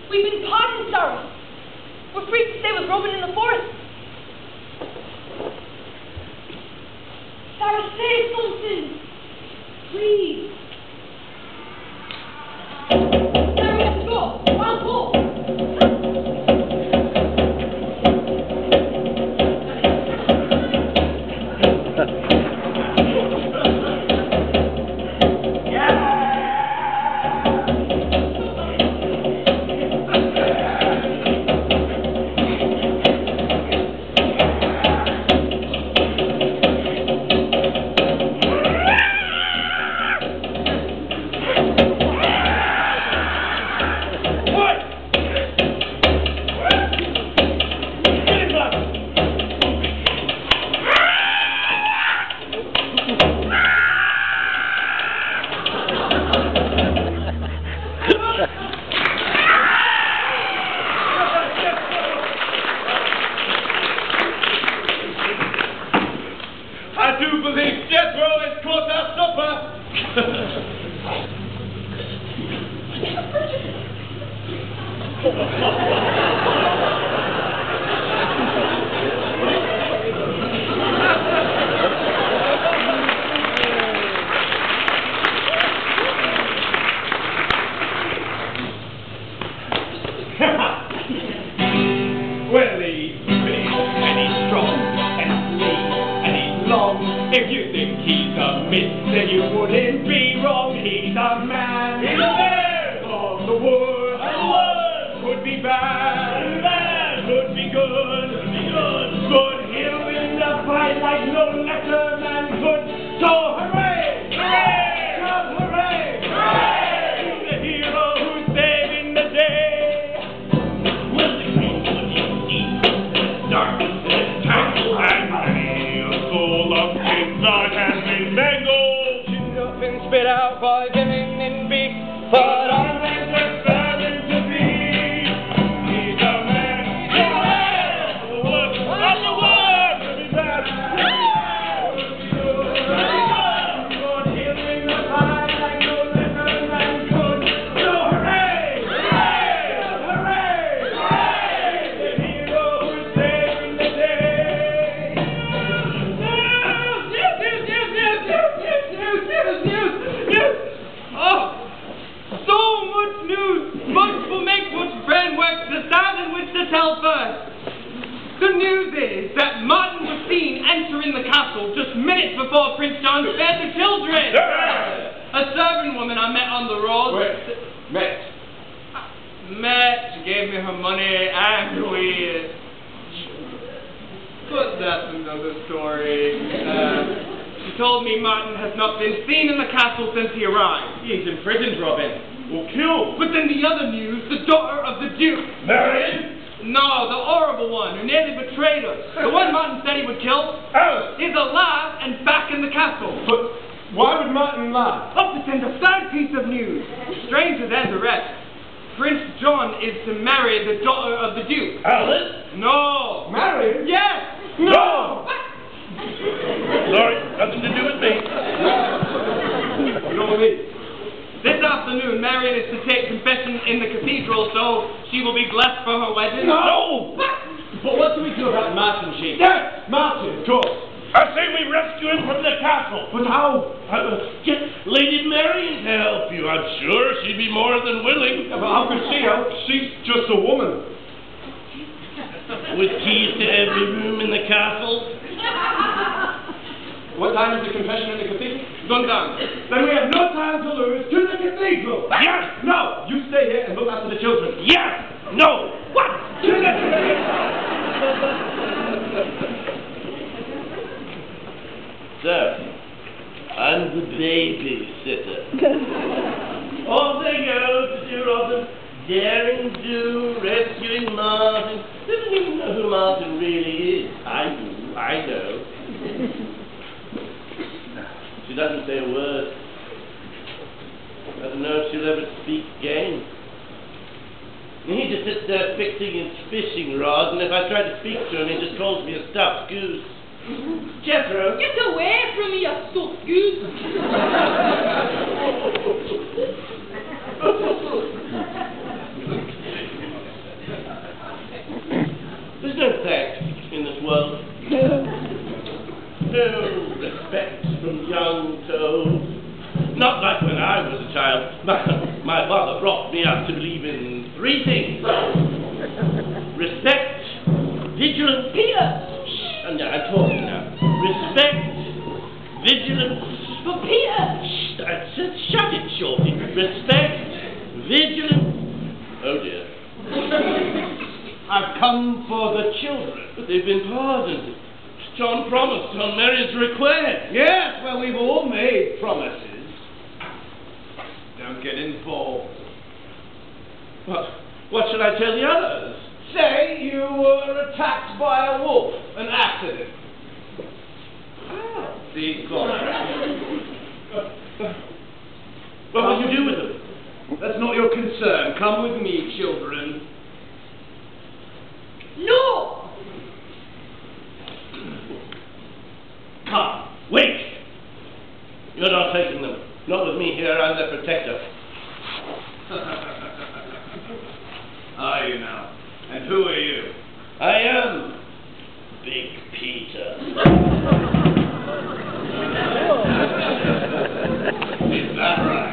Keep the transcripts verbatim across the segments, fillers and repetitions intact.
We've been pardoned, Sarah. We're free to stay with Robin in the forest. Sarah, say something. Please. Sarah, let's go. I'll go. I do believe Jethro has caught our supper. Well, he's big and he's strong and sleek and he's long. If you think he's a myth, then you wouldn't be wrong. He's a man. He's a man of the wood. Of the wood. Could be bad. Bad. Could be good. Could be good. Good. He'll win the fight like no lesser man could. So hooray! Hooray! Come hooray! Hooray! He's the hero who's saving the day. Well, the green one you see, dark and tangled and many a soul of inside has been mangled. Chewed up and spit out by villain and beast, but always deserving to be. He's a man, he's a man of the wood, of the wood, to be bad. Good, he'll win the fight like no lesser man could. So hooray! Hooray! Hooray! Hooray! The hero who's saving the day. News! News! News! News! News! News! News! News! News! Oh, so much news! Much will make much brain work to decide in which to tell first. The news is that Martin was seen entering the castle just minutes before Prince John fed the children. A servant woman I met on the road. Wait, met. Met, she gave me her money, and we... But that's another story. Uh, she told me Martin has not been seen in the castle since he arrived. He's imprisoned, Robin. Or killed. But in the other news, the daughter of the Duke. Marion? No, the horrible one who nearly betrayed us. The one Martin said he would kill. Alice! Is alive and back in the castle. But why would Martin lie? Oh, but then the third piece of news. Stranger than the rest. Prince John is to marry the daughter of the Duke. Alice? No. Marion? Yes. No! Sorry, nothing to do with me. You know what I mean? This afternoon, Marion is to take confession in the cathedral, so she will be blessed for her wedding. No! But what do we do about Martin, Chief? Yes, Martin, of course. I say we rescue him from the castle. But how? Uh, get Lady Marion to help you. I'm sure she'd be more than willing. Yeah, but how could she help? She's just a woman. With keys to every room in the castle. What time is the confession in the cathedral? Sundown. Then we have no time to lose. To the cathedral. Yes! No, you stay here and look after the children. Yes! No! What? To the cathedral. Sir, I'm the babysitter. Off they go to do Robin. Daring do, rescuing Martin. Doesn't even know who Martin really is. I do, I know. She doesn't say a word. I don't know if she'll ever speak again. He just sits there fixing his fishing rod, and if I try to speak to him, he just calls me a stuffed goose. Jethro! Get away from me, you stuffed goose! brought me up to believe in three things. Respect, vigilance, Peter! Shh! Oh, no, I'm talking now. Respect, vigilance, for Peter! Shh! I said, shut it, Shorty. Respect, vigilance. Oh dear. I've come for the children. But they've been pardoned. John promised on Mary's request. Yes, well, we've all made promises. Don't get involved. What, what shall I tell the others? Say you were attacked by a wolf, an accident. Oh. See, gone. What will you do with them? That's not your concern. Come with me, children. No! Come, wait! You're not taking them. Not with me here, I'm their protector. Are you now? And who are you? I am Big Peter. Is that right?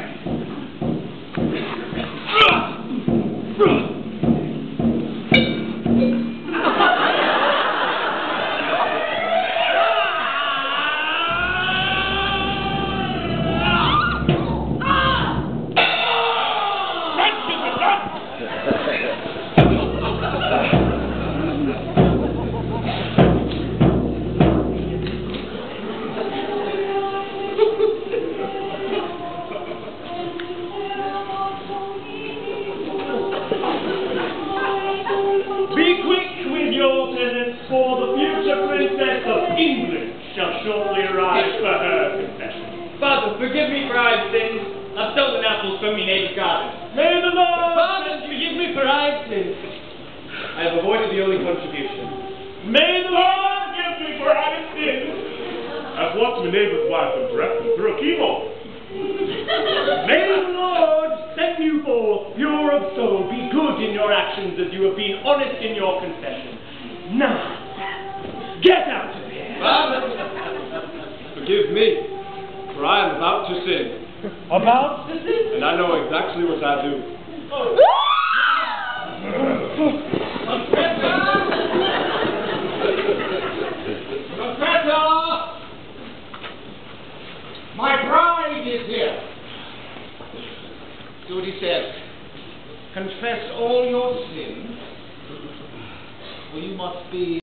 Be quick with your presents, for the future princess of England shall shortly arrive for her confession. Father, forgive me for I've sinned. I've stolen apples from my neighbor's garden. May the Lord... Father, forgive me for I've sinned. I have avoided the only contribution. May the Lord give me for I have sinned. I've watched my neighbor's wife and breakfast through a keyhole. May the Lord send you forth pure of soul, be good in your actions as you have been honest in your confession. Now, get out of here. Father, forgive me, for I am about to sin. About to sin? And I know exactly what I do. Professor! My bride is here. See what he says. Confess all your sins, or you must be